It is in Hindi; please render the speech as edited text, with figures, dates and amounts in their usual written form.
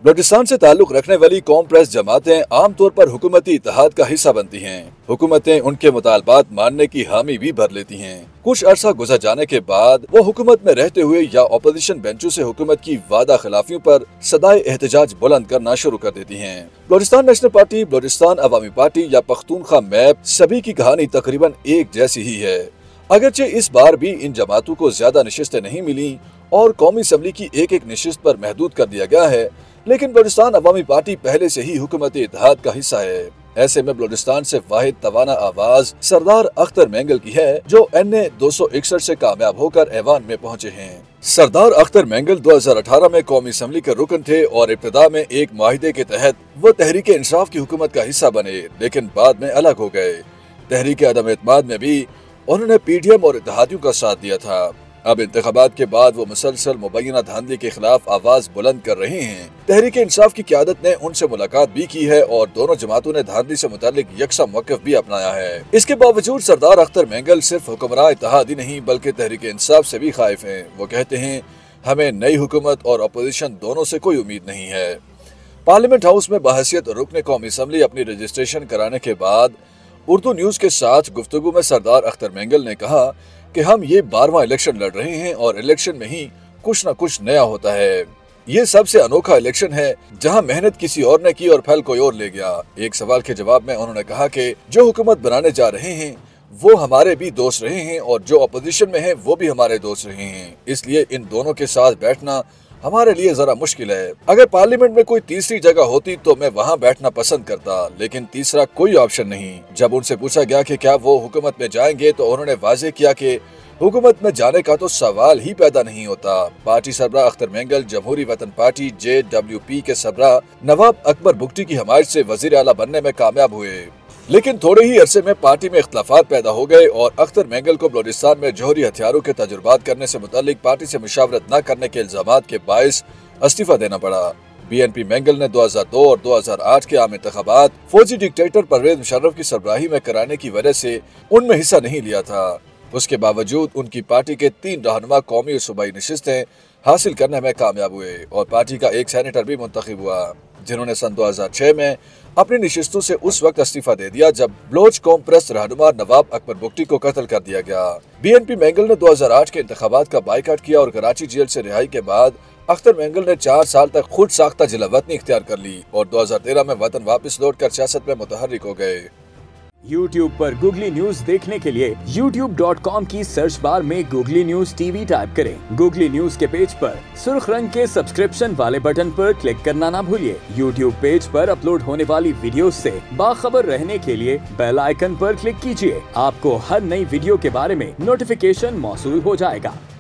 बलूचिस्तान से ताल्लुक रखने वाली कौम प्रेस जमातें आमतौर पर हुकूमती इत्तेहाद का हिस्सा बनती हैं। हुकूमतें उनके मुतालबात मानने की हामी भी भर लेती हैं। कुछ अरसा गुजर जाने के बाद वो हुकूमत में रहते हुए या अपोजिशन बेंचों से हुकूमत की वादा खिलाफियों पर सदाए एहतजाज बुलंद करना शुरू कर देती हैं। Balochistan national party, Balochistan Awami party या पख्तूनख्वा मैप, सभी की कहानी तकरीबन एक जैसी ही है। अगरचे इस बार भी इन जमातों को ज्यादा नशिस्तें नहीं मिली और कौमी असम्बली की एक नशिस्त पर महदूद कर दिया गया है, लेकिन बलूचिस्तान अवामी पार्टी पहले से ही हुकूमती इत्तेहाद का हिस्सा है। ऐसे में बलूचिस्तान से वाहिद तवाना आवाज सरदार अख्तर मेंगल की है, जो NA 261 से कामयाब होकर ऐवान में पहुंचे हैं। सरदार अख्तर मेंगल 2018 में कौमी असम्बली के रुकन थे और इब्तिदा में एक मुआहिदे के तहत वो तहरीक इंसाफ की हुकूमत का हिस्सा बने, लेकिन बाद में अलग हो गए। तहरीक अदम एतमाद में भी उन्होंने PDM और इत्तेहादियों का साथ दिया था। अब इंतखाबात के बाद वो मुसलसल मुबैना धांधली के खिलाफ आवाज बुलंद कर रहे हैं। तहरीक इंसाफ की क़यादत ने उनसे मुलाकात भी की है और दोनों जमातों ने धांधली से मुतालिक यकसा मौक़िफ़ भी अपनाया है। इसके बावजूद सरदार अख्तर मेंगल सिर्फ हुक्मरान इत्तेहाद ही नहीं बल्कि तहरीक इंसाफ से भी खाइफ हैं। वो कहते हैं, हमें नई हुकूमत और अपोजिशन दोनों से कोई उम्मीद नहीं है। पार्लियामेंट हाउस में बहसियत रुकन कौमी असम्बली अपनी रजिस्ट्रेशन कराने के बाद उर्दू न्यूज के साथ गुफ्तगू में सरदार अख्तर मेंगल ने कहा कि हम ये 12वां इलेक्शन लड़ रहे हैं और इलेक्शन में ही कुछ न कुछ नया होता है। ये सबसे अनोखा इलेक्शन है जहां मेहनत किसी और ने की और फल कोई और ले गया। एक सवाल के जवाब में उन्होंने कहा कि जो हुकूमत बनाने जा रहे हैं वो हमारे भी दोस्त रहे हैं और जो अपोजिशन में हैं वो भी हमारे दोस्त रहे हैं, इसलिए इन दोनों के साथ बैठना हमारे लिए जरा मुश्किल है। अगर पार्लियामेंट में कोई तीसरी जगह होती तो मैं वहां बैठना पसंद करता, लेकिन तीसरा कोई ऑप्शन नहीं। जब उनसे पूछा गया कि क्या वो हुकूमत में जाएंगे तो उन्होंने वाजे किया कि हुकूमत में जाने का तो सवाल ही पैदा नहीं होता। पार्टी सरबराह अख्तर मेंगल जमहूरी वतन पार्टी JWP के सरबराह नवाब अकबर बुगटी की हमायत से वजीर आला बनने में कामयाब हुए, लेकिन थोड़े ही अरसे में पार्टी में इख्तलाफात पैदा हो गए और अख्तर मेंगल को बलूचिस्तान में जौहरी हथियारों के तजुर्बात करने से मुतालिक पार्टी से मुशावरत न करने के इल्जामात के बायस इस्तीफा देना पड़ा। BNP मेंगल ने 2002 और 2008 के आम इंतखाबात फौजी डिक्टेटर परवेज मुशर्रफ की सरबराही में कराने की वजह से उनमें हिस्सा नहीं लिया था। उसके बावजूद उनकी पार्टी के 3 रहनुमा कौमी और सूबाई नशिस्तें हासिल करने में कामयाब हुए और पार्टी का एक सेनेटर भी मुंतखब हुआ, जिन्होंने सन 2006 में अपनी नशिस्तों से उस वक्त इस्तीफा दे दिया जब बलोच कौम प्रेस रहनुमा नवाब अकबर बुगटी को कत्ल कर दिया गया। BNP मेंगल ने 2008 के इंतखाबात का बाइकाट किया और कराची जेल से रिहाई के बाद अख्तर मेंगल ने 4 साल तक खुद साख्ता जिलावतनी इख्तियार कर ली और 2013 में वतन वापस लौटकर सियासत में मुतहर्रिक हो गए। YouTube पर गूगली न्यूज देखने के लिए youtube.com की सर्च बार में गूगली न्यूज TV टाइप करें। गूगली न्यूज के पेज पर सुर्ख रंग के सब्सक्रिप्शन वाले बटन पर क्लिक करना ना भूलिए। YouTube पेज पर अपलोड होने वाली वीडियोस से बाखबर रहने के लिए बेल आइकन पर क्लिक कीजिए। आपको हर नई वीडियो के बारे में नोटिफिकेशन मौसूल हो जाएगा।